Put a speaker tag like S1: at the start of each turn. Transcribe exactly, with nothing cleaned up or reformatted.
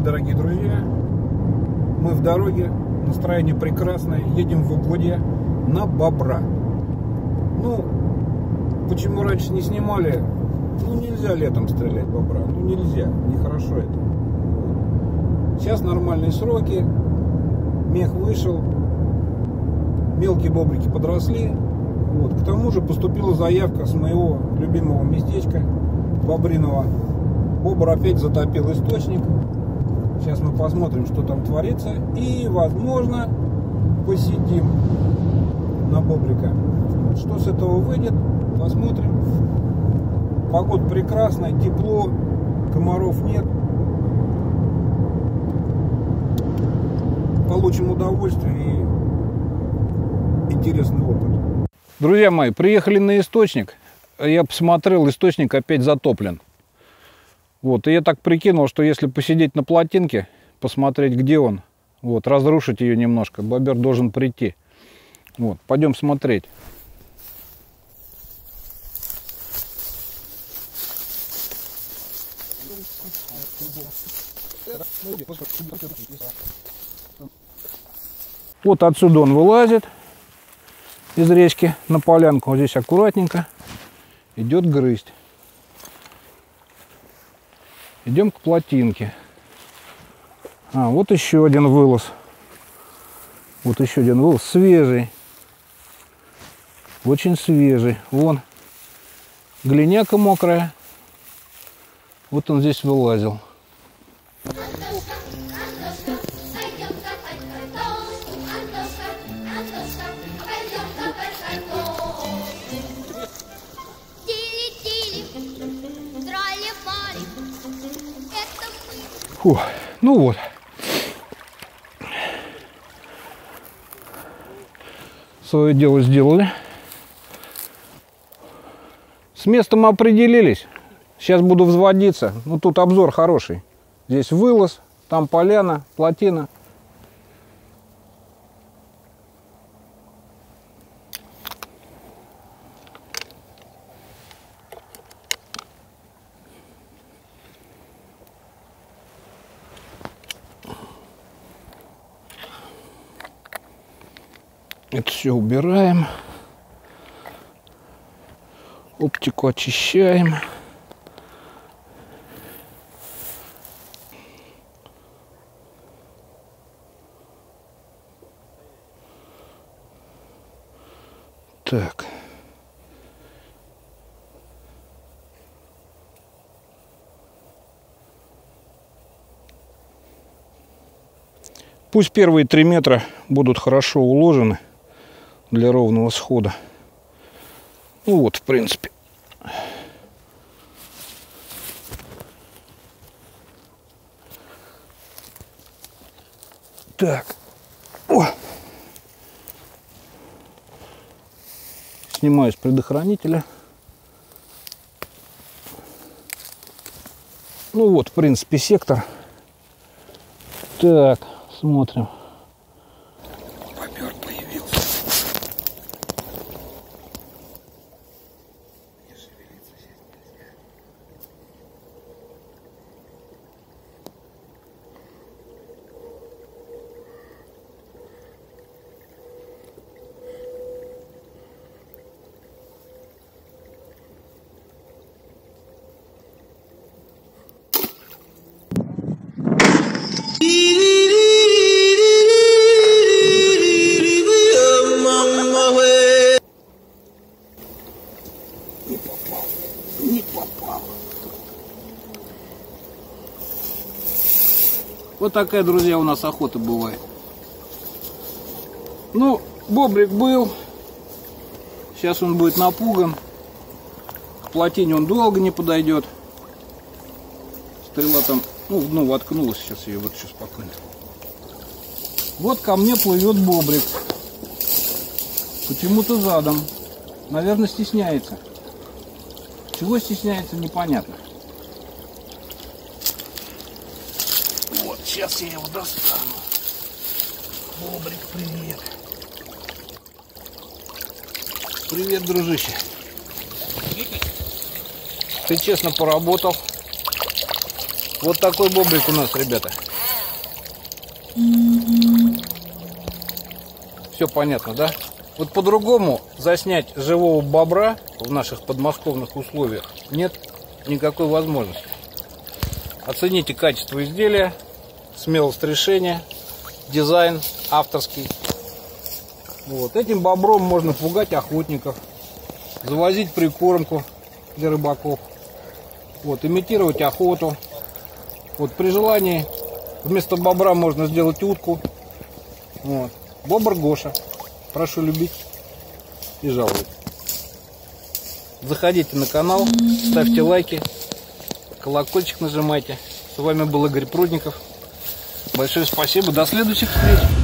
S1: дорогие друзья, мы в дороге, настроение прекрасное, едем в угодье на бобра. Ну, почему раньше не снимали? Ну, нельзя летом стрелять бобра, ну нельзя, нехорошо это. Сейчас нормальные сроки, мех вышел, мелкие бобрики подросли. Вот. К тому же поступила заявка с моего любимого местечка бобриного. Бобр опять затопил источник. Сейчас мы посмотрим, что там творится. И, возможно, посидим на бобрика. Что с этого выйдет, посмотрим. Погода прекрасная, тепло, комаров нет. Получим удовольствие и интересный опыт. Друзья мои, приехали на источник. Я посмотрел, источник опять затоплен. Вот, и я так прикинул, что если посидеть на плотинке, посмотреть, где он, вот, разрушить ее немножко, бобер должен прийти. Вот, пойдем смотреть. Вот отсюда он вылазит из речки на полянку. Вот здесь аккуратненько идет грызть. Идем к плотинке. А, вот еще один вылаз. Вот еще один вылаз. Свежий. Очень свежий. Вон. Глиняка мокрая. Вот он здесь вылазил. Фу, ну вот. Свое дело сделали. С местом определились. Сейчас буду взводиться. Ну тут обзор хороший. Здесь вылаз, там поляна, плотина. Это все убираем. Оптику очищаем. Так. Пусть первые три метра будут хорошо уложены для ровного схода. Ну вот, в принципе. Так. О! Снимаю с предохранителя. Ну вот, в принципе, сектор. Так, смотрим. Бобер появился. Не шевелиться здесь нельзя. Вот такая, друзья, у нас охота бывает. Ну, бобрик был. Сейчас он будет напуган. К плотине он долго не подойдет. Стрела там, ну, ну воткнулась сейчас ее, вот еще спокойно. Вот ко мне плывет бобрик. Почему-то задом. Наверное, стесняется. Чего стесняется, непонятно. Вот, сейчас я его достану. Бобрик, привет. Привет, дружище. Ты честно поработал. Вот такой бобрик у нас, ребята. Все понятно, да? Вот по-другому заснять живого бобра в наших подмосковных условиях нет никакой возможности. Оцените качество изделия, смелость решения, дизайн авторский. Вот. Этим бобром можно пугать охотников, завозить прикормку для рыбаков, вот, имитировать охоту. Вот, при желании вместо бобра можно сделать утку. Вот. Бобр Гоша. Прошу любить и жаловать. Заходите на канал, ставьте лайки, колокольчик нажимайте. С вами был Игорь Прудников. Большое спасибо. До следующих встреч.